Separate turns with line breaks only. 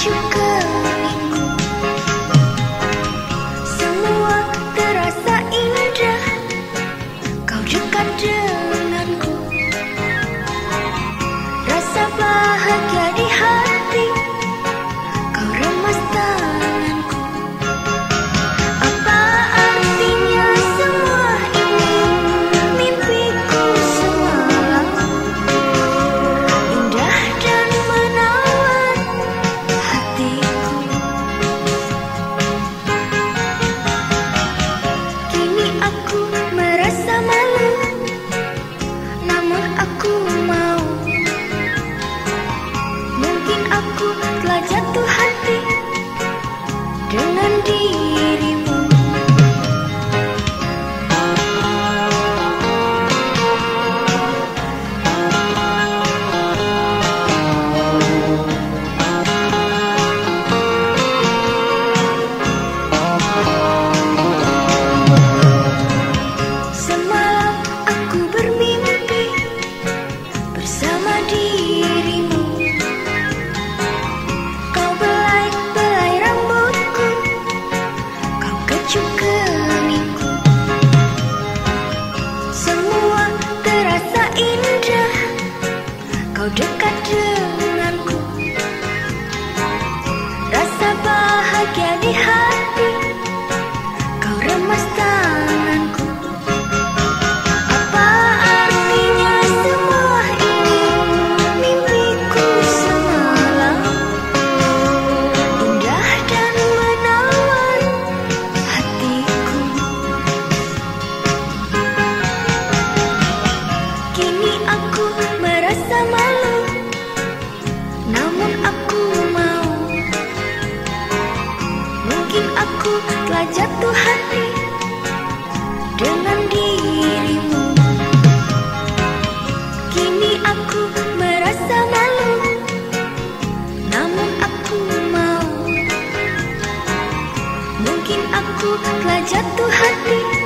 kecup keningku. Semua terasa indah, kau dekat denganku. Rasa bahagia di hati, kau remas tanganku. Apa artinya semua ini, mimpiku semalam, indah dan menawan hatiku. Kini aku merasa malu, namun aku mau. Mungkin aku telah jatuh hati dengan dirimu. Semalam aku bermimpi bersama dirimu. Kau belai-belai rambutku, kau kecup keningku. Semua terasa indah, kau dekat denganku. Rasa bahagia di hati, kau remas tanganku. Apa artinya semua ini, mimpiku semalam, indah dan menawan hatiku. Kini aku merasa malu, namun aku mau. Mungkin aku telah jatuh hati dengan dirimu. Kini aku merasa malu, namun aku mau. Mungkin aku telah jatuh hati